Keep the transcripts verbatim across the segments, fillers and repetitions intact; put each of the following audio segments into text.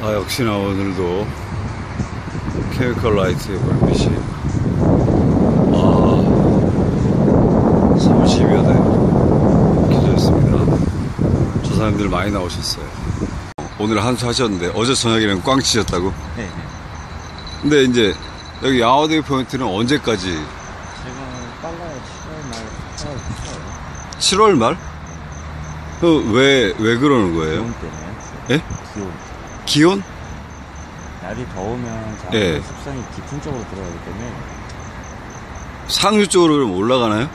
아, 역시나 오늘도 케미컬 라이트의 불빛이 아, 삼십여 대 켜져 있습니다. 저 사람들 많이 나오셨어요. 오늘 한수 하셨는데 어제 저녁에는 꽝 치셨다고? 네. 근데 이제 여기 양화대교 포인트는 언제까지? 지금 빨라요. 칠월 말, 팔월, 칠월 말? 그 왜, 왜 그러는 거예요? 기온 때문에. 예? 기온. 기온? 날이 더우면 자꾸 예. 습성이 깊은 쪽으로 들어가기 때문에 상류 쪽으로 그럼 올라가나요?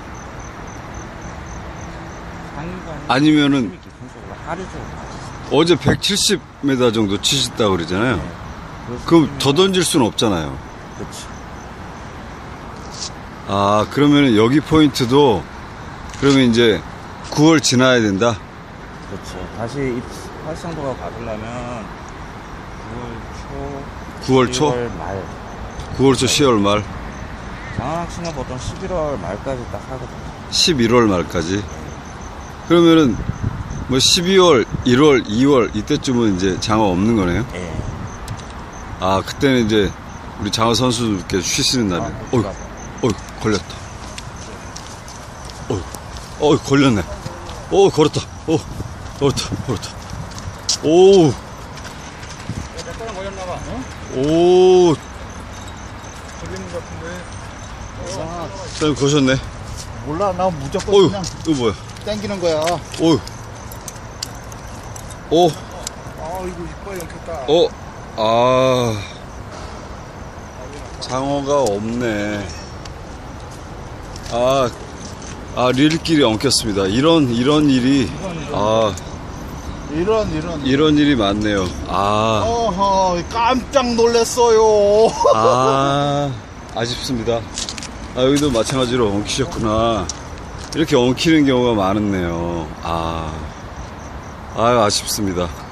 상류가 아니면은 깊은 쪽으로 하류 쪽으로 가지. 어제 백칠십 미터 정도 치셨다고 그러잖아요. 네. 그럼 더 던질 수는 없잖아요. 그렇지. 아, 그러면 여기 포인트도 그러면 이제 구월 지나야 된다? 그렇죠. 다시 입 활성도가 받으려면 구월 구월 초, 초? 시월 말. 구월 초, 시월 말, 장안낚시는 보통 십일월 말까지 딱 하거든요. 십일월 말까지. 그러면은 뭐 십이월, 일월, 이월 이때쯤은 이제 장어 없는 거네요? 예. 아, 그때는 이제 우리 장어 선수들께 쉬시는 날이에요. 아, 어이, 어이, 걸렸다. 어이, 어이, 걸렸네. 오, 걸었다. 오, 걸었다, 걸었다. 오, 몇 사람 걸렸나봐. 어? 오, 걸리는 것 같은데. 아, 사장님 거셨네. 몰라, 나 무조건 어휴, 그냥 이거 뭐야? 땡기는 거야. 어휴, 오, 아, 이거 이빨 연켰다. 어, 아, 장어가 없네. 아, 아, 릴길이 엉켰습니다. 이런, 이런 일이, 아, 이런, 이런. 이런 일이 많네요. 아, 어허, 깜짝 놀랐어요. 아, 아쉽습니다. 아, 여기도 마찬가지로 엉키셨구나. 이렇게 엉키는 경우가 많았네요. 아, 아, 아쉽습니다.